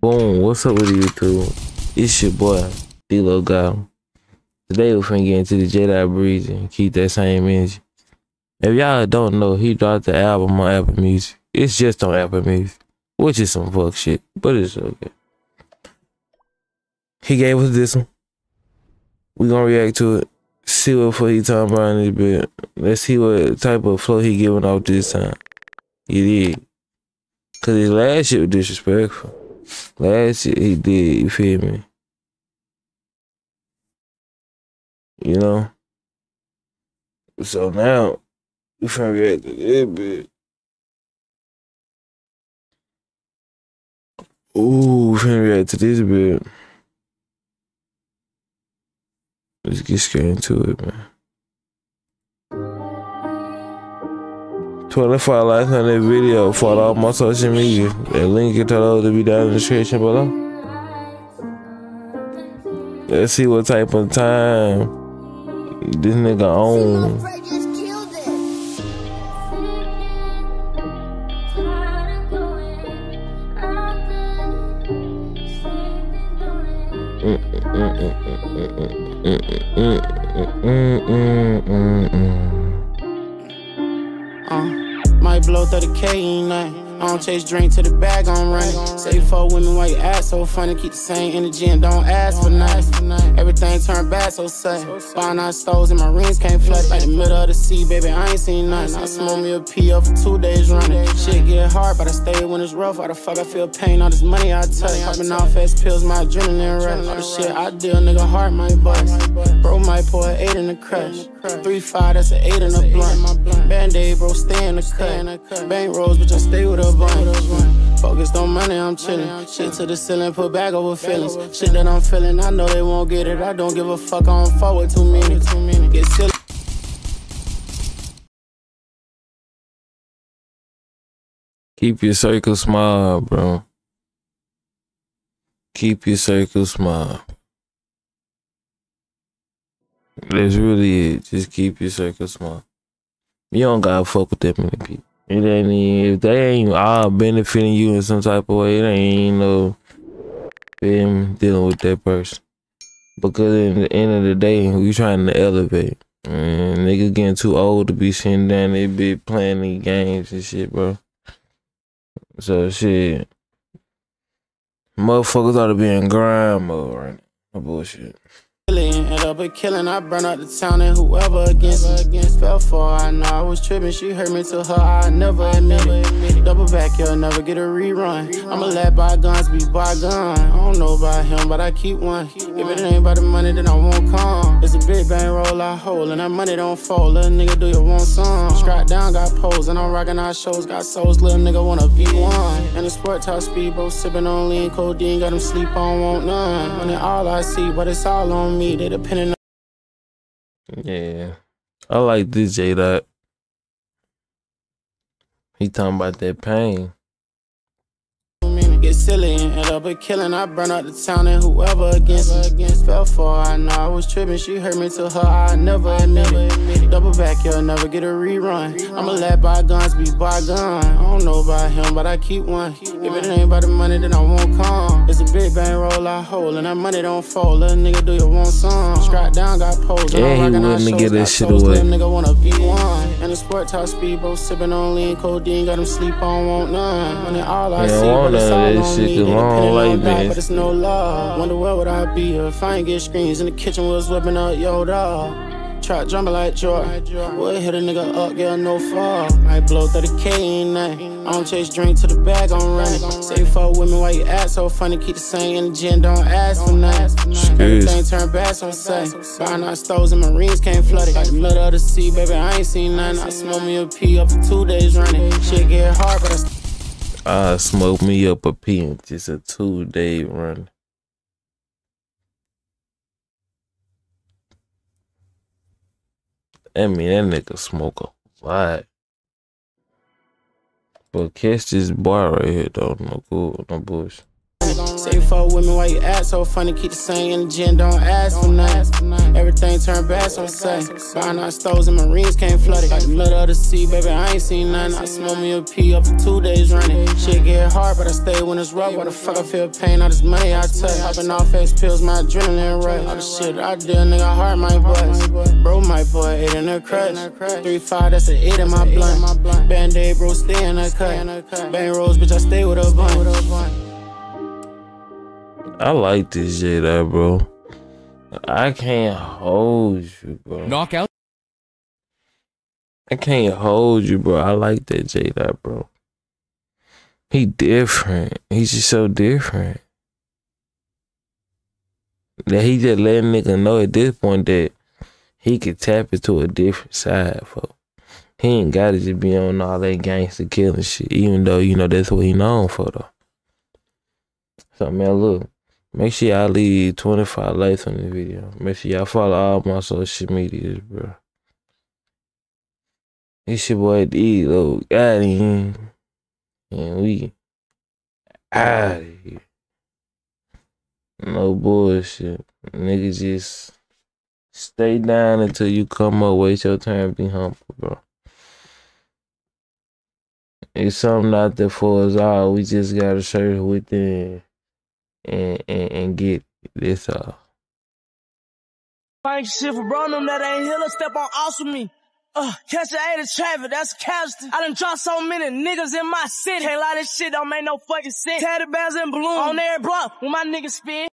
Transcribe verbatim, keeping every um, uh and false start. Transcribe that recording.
Boom, what's up with YouTube? It's your boy, D-Lo Guy. Today we're finna get into the Jedi Breeze and keep that same energy. If y'all don't know, he dropped the album on Apple Music. It's just on Apple Music, which is some fuck shit, but it's okay. He gave us this one. We gonna react to it. See what fuck he talking about in this bit. Let's see what type of flow he giving off this time. He did. Cause his last shit was disrespectful. Last shit he did, you feel me? You know? So now, we finna react to this bit. Ooh, we finna react to this bit. Let's get straight into it, man. twenty-five likes on that video. Follow all my social media. That link is told to be down in the description below. Let's see what type of time this nigga on. Mm -mm -mm -mm -mm -mm -mm -mm -mm. Uh, might blow thirty K in night. I don't chase drink to the bag, I'm running. Say four women while you act so funny. Keep the same energy and don't ask for nothing. Everything turned bad so sudden. Buying out stores and my rings can't flood. Like the middle of the sea, baby, I ain't seen nothing. I smoke me a P up for two days running. Shit get hard, but I stay when it's rough. Why the fuck I feel pain? All this money I touch. Popping off ass pills, my adrenaline rush. All the shit I deal, nigga, heart might bust. Bro might pour an eight in the crush. Three five, that's an eight in the blunt. Band-aid, bro, stay in the cut. Bank rolls, bitch, I stay with a bun. Focused on money, I'm chillin'. Shit to the ceiling, put back over feelings. Shit that I'm feeling, I know they won't get it. I don't give a fuck, I don't forward too many. Get silly. Keep your circle small, bro. Keep your circle small. That's really it. Just keep your circle small. You don't gotta fuck with that many people. It ain't even, if they ain't all benefiting you in some type of way, it ain't no them dealing with that person. Because in the end of the day, we trying to elevate. And niggas getting too old to be sitting down, they be playing these games and shit, bro. So shit, motherfuckers ought to be in grind mode right now. No bullshit. End up a killing, I burn out the town and whoever against against fell for. I know I was tripping, she hurt me to her, I never admit it. Double back, you'll never get a rerun. I'ma let bygones be bygones. I don't know about him, but I keep one. If it ain't about the money, then I won't come. It's a big bang roll I hold, and that money don't fall. Little nigga, do you want some? Strap down, got pose, and I'm rocking our shows, got souls. Little nigga wanna be one. And the sport top speed, bro, sipping on lean codeine, got him sleep on, want none. Money all I see, but it's all on me. They depending on. Yeah, I like this J Dot. He talking about that pain. Get silly and end up a killing. I burn out the town and whoever against against fell for. I know I was tripping, she hurt me to her, I never admit it. Double back, you'll never get a rerun. I'ma let bygones be bygones. I don't know about him, but I keep one. If it ain't about the money, then I won't come. It's a big bang roll I hold, and that money don't fall. Little nigga, do you want some? Strap down, got pose. Yeah, he wouldn't get that shit away. Little nigga wanna be one. And the sport top speed, bro, sipping on lean codeine, got him sleep on, want none. Money all I yeah, see, but it's all that shit cause I don't like that. But it's no love. Wonder where would I be if I ain't get screens in the kitchen was whipping up yo dog. Trap drumming like Jordan. Would hit a nigga up, yeah, no fall. Might blow thirty K in night. I don't chase drink to the bag, I'm running. Say fuck women while you act so funny. Keep the same energy and don't ask for nothing. Everything turned bad so sudden. Buying out stores and my rings can't flood it. Like the middle of the sea, baby, I ain't seen nothing. I smoke me a P up for two days running. Shit get hard, but I I smoke me up a P in just a two day run. I mean, that nigga smoke a lot. But catch this bar right here, though. No cool, no bullshit. Say fuck with me while you act so funny. Keep the same energy and don't ask for nothing. Everything turn bad, so say. Buying our stoves and Marines can't flood it. Like the middle of the sea, baby, I ain't seen nothing. I smoke me a pee up for two days running. Shit get hard, but I stay when it's rough. Why the fuck I feel pain? All this money I touch. Hopping off X pills, my adrenaline rush. All the shit I did, nigga, heart my bust. Bro, my boy, eight in the crutch. Three five, that's an eight in my blunt. Band-aid, bro, stay in the cut. Bang rolls, bitch, I stay with a bunch. I like this shit, that bro. I can't hold you, bro. Knockout. I can't hold you, bro. I like that J-Dot, bro. He different. He's just so different. That he just letting nigga know at this point that he could tap into a different side, folks. He ain't gotta just be on all that gangster killing shit, even though, you know, that's what he known for, though. So, man, look. Make sure y'all leave twenty-five likes on this video. Make sure y'all follow all my social medias, bro. It's your boy D, though. Got him. And we out of here. No bullshit. Niggas just stay down until you come up. Wait your turn. Be humble, bro. It's something out there for us all. We just gotta search within. And, and and get this all. I ain't shit for bro, them that ain't here, let's step on off with me. Uh, catch the eight of traffic, that's a casualty. I done dropped so many niggas in my city. Can't lie, this shit don't make no fucking sense. Teddy bears and balloons on every block when my niggas spin.